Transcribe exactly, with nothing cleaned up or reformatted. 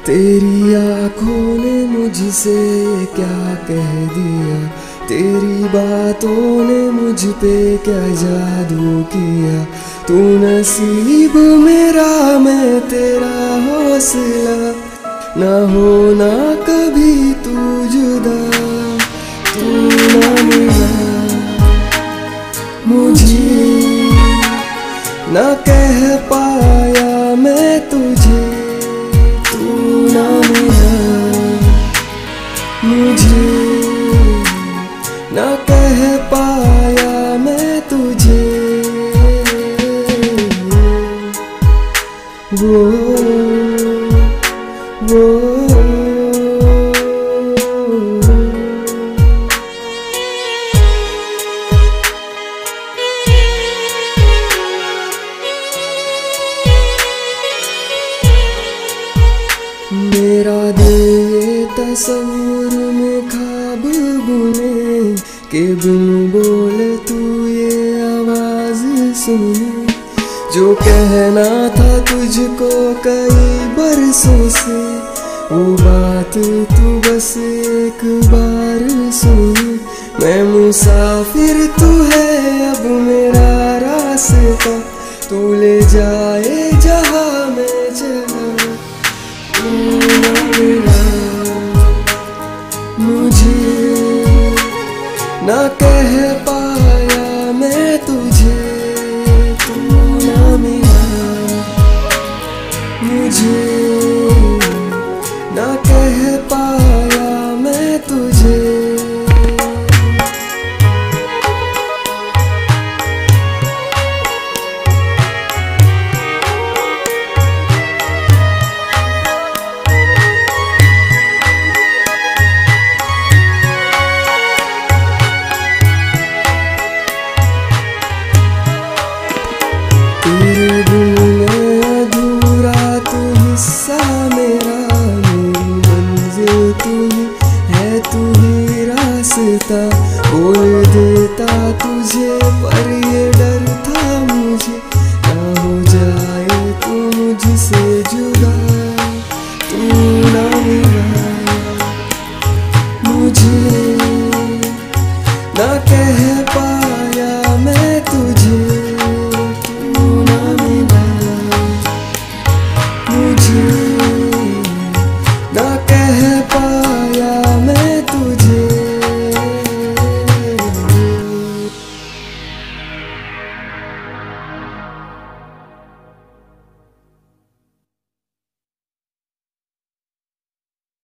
तेरी आँखों ने मुझसे क्या कह दिया, तेरी बातों ने मुझ पे क्या जादू किया। तू नसीब मेरा, मैं तेरा हौसला, ना होना कभी तू जुदा। तू ना मिला मुझे, ना कह पाया मैं तुझे। तू ना मिला मुझे, ना कह पाया मैं तुझे। वो वो मेरा दिल ये तस्वीर में ख्वाब बुने के बिन बोले तू ये आवाज सुने। जो कहना था तुझको कई बरसों से, वो बात तू बस एक बार सुन। मैं मुसाफिर, तू है अब मेरा रास्ता, तू ले जाए जहाँ मैं चला। तू ना मिला मुझे, ना कह पाया मैं तुझे। तू ना मिला मुझे, ना कह पाया मैं तुझे। तेरे दिल में अधूरा तू हिस्सा मेरा, मेरी मंजिल तू ही है, तू ही रास्ता। बोल देता तुझे पर ये डर था मुझे, ना हो जाए तू मुझसे जुदा। तू ना मिला मुझे, ना कह पा